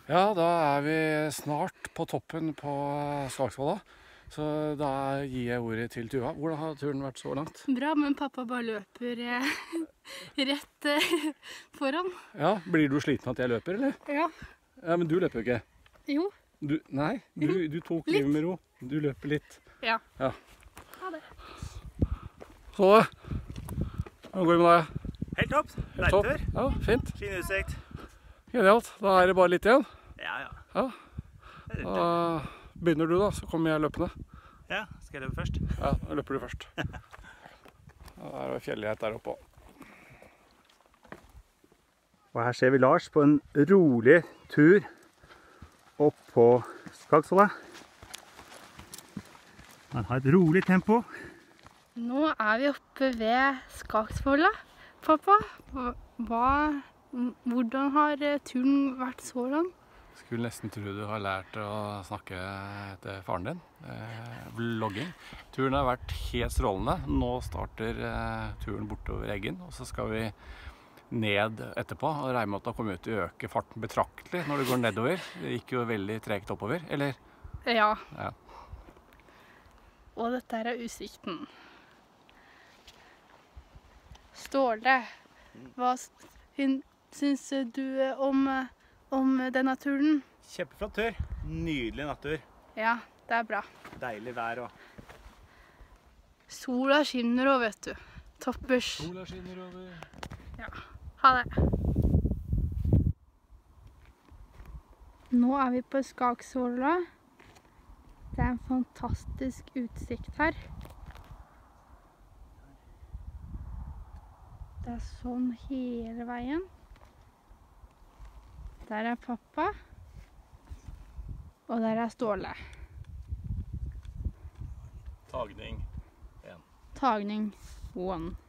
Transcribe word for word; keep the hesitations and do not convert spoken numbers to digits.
Ja, da er vi snart på toppen på Skagsvolla. Så da gir jeg ordet til Tuva. Hvordan har turen vært så langt? Bra, men pappa bare løper eh, rett eh, foran. Ja, blir du sliten at jeg løper, eller? Ja. Ja, men du løper jo ikke. Jo. Du, nei, du, du tok Litt. livet med ro. Du løper litt. Ja. Ja. Ha det. Så da. Hvordan går det med deg? Helt topp. Helt topp? Deilig tur. Ja, fint. Fin utsikt. Genialt. Da er det bare litt igjen. Ja, ja. Ja. Det er Da rundt, begynner du da, så kommer jeg løpende. ja. ja, skal jeg løpe først? Ja, da løper du først. Da er det fjellgeit der oppe. Og her ser vi Lars på en rolig tur opp på Skagsvolla. Han har et rolig tempo. Nå er vi oppe ved Skagsvolla, pappa. Hva, hvordan har turen vært så langt? Skulle nesten tro du har lært å snakke etter faren din. Eh, vlogging. Turen har vært helt strålende. Nå starter eh, turen bortover Eggen, og så skal vi ned etterpå. Og regner med at det kommer ut til å øke farten betraktelig når det går nedover. Det gikk jo veldig tregt oppover, eller? Ja. Ja. Og dette er utsikten. Ståle, hva syns du om, om denne turen? Kjempeflott tur. Nydelig nattur. Ja, det er bra. Deilig vær og... Sola skinner også, vet du. Toppers. Sola skinner over. Ja, ha det. Nå er vi på Skagsvolla. Det er en fantastisk utsikt her. Det er sånn hele veien. Der er pappa. Og der er Ståle. Tagning. Tagning one.